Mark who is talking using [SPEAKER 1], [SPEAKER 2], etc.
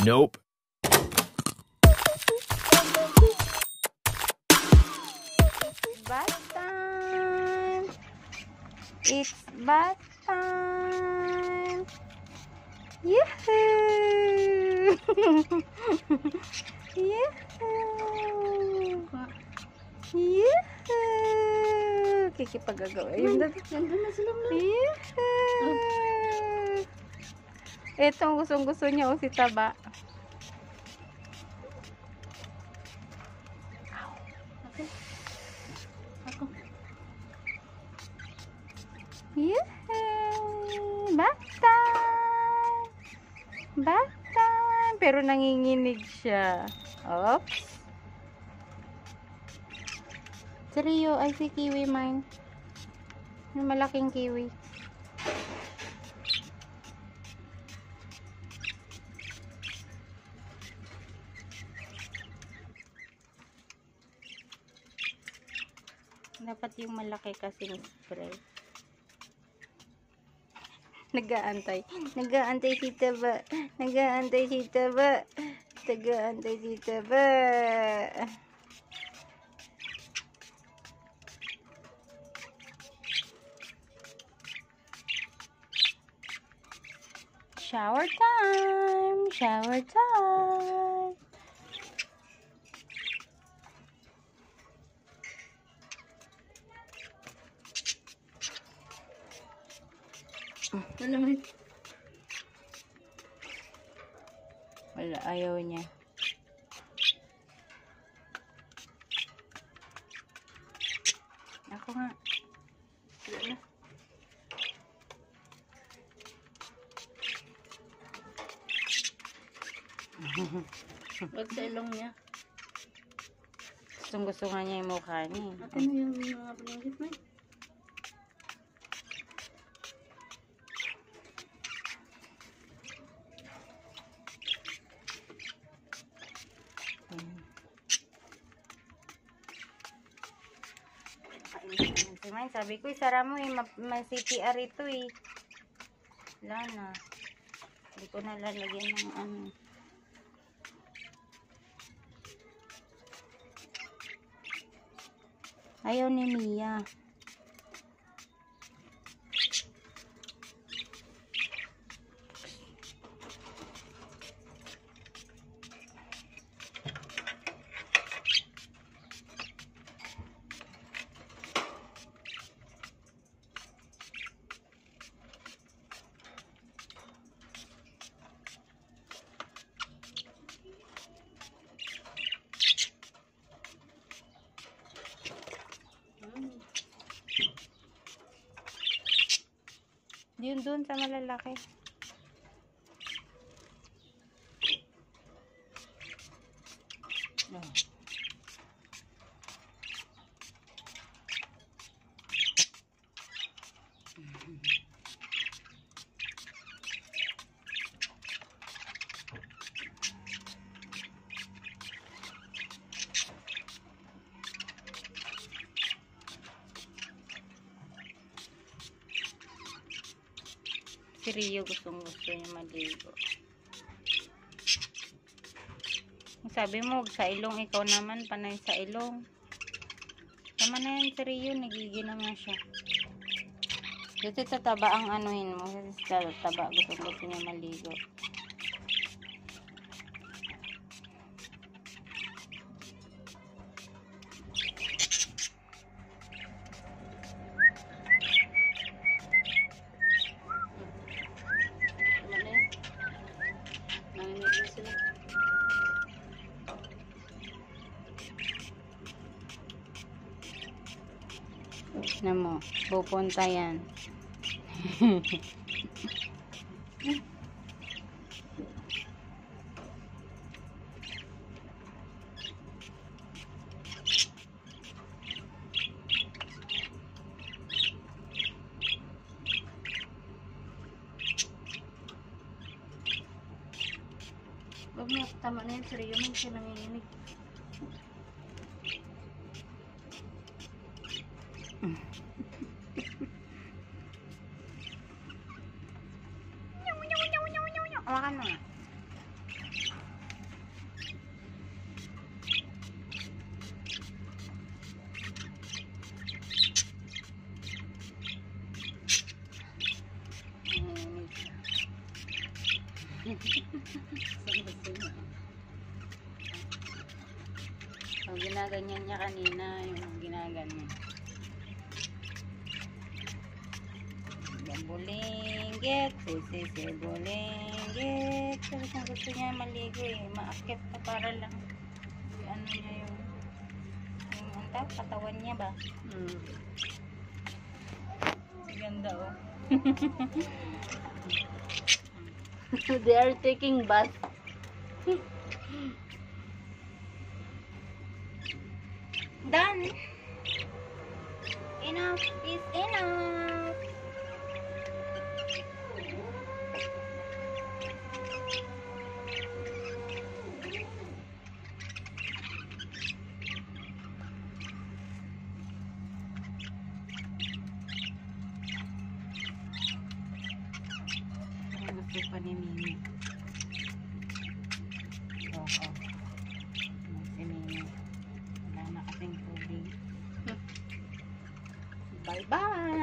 [SPEAKER 1] Nope.
[SPEAKER 2] Bath time. It's bath time. Yahoo! Yahoo! Yahoo! Kikipagagawa yun.
[SPEAKER 3] Nandun na sila na.
[SPEAKER 2] Yahoo! Itong gustong-gusto niya o si Taba.
[SPEAKER 3] Ako.
[SPEAKER 2] Yahoo! Bath time! Bath time! Pero nanginginig siya. Oops. Si Rio, ay si Kiwi mine. Yung malaking kiwi. Dapat yung malaki kasing spray. Nag-aantay. Nag-aantay si Taba. Nag-aantay si Taba. Nag-aantay si Taba. Shower time. Shower time.
[SPEAKER 3] Ano naman?
[SPEAKER 2] Wala, ayaw niya. Ako nga.
[SPEAKER 3] Wala na. Wag sa ilong niya.
[SPEAKER 2] Gusto nga niya yung mukha niya.
[SPEAKER 3] Ate mo yung mga paningit mo.
[SPEAKER 2] Sabi ko, isara mo eh. May CPR ito eh. Wala na. Hindi ko na lalagyan ng ano. Ayaw ni Mia. Yun doon sa malalaki. Oh. Si Rio gusto niya maligo. Sabi mo, sa ilong, ikaw naman, panay sa ilong. Tama na yan si Rio, nagigil naman siya. Dito sa taba ang anuhin mo. Sa taba, gusto niya maligo. Na mo, pupunta yan.
[SPEAKER 3] Huwag mo, tama na yun. Seryo mo siya nanginginig.
[SPEAKER 2] Hawakan mo nga. So, ginaganyan niya kanina, yung ginaganyan. Bulinggit, bulinggit. Tapos ang gusto niya maligo eh. Maakit ka para lang. Ano niya yung katawan niya ba? Ganda oh.
[SPEAKER 3] They are taking bath.
[SPEAKER 2] Done. Enough is enough. Ang gusto pa ni Mimi. Oh. Si Mimi. Wala na kasing tubig. Bye-bye!